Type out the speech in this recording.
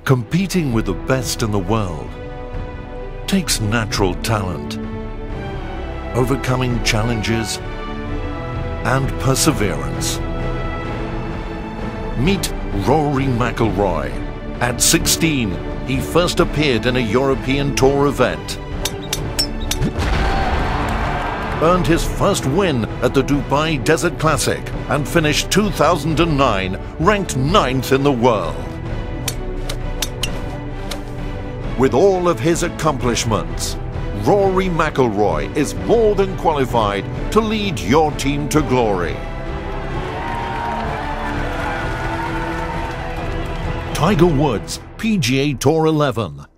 Competing with the best in the world takes natural talent, overcoming challenges, and perseverance. Meet Rory McIlroy. At 16, he first appeared in a European Tour event, earned his first win at the Dubai Desert Classic, and finished 2009 ranked 9th in the world. With all of his accomplishments, Rory McIlroy is more than qualified to lead your team to glory. Tiger Woods, PGA Tour 11.